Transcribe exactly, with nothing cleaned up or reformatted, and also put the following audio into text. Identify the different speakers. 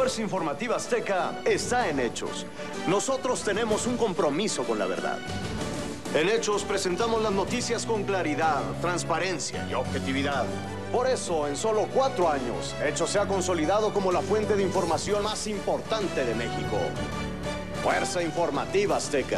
Speaker 1: Fuerza Informativa Azteca está en Hechos. Nosotros tenemos un compromiso con la verdad. En Hechos presentamos las noticias con claridad, transparencia y objetividad. Por eso, en solo cuatro años, Hechos se ha consolidado como la fuente de información más importante de México. Fuerza Informativa Azteca.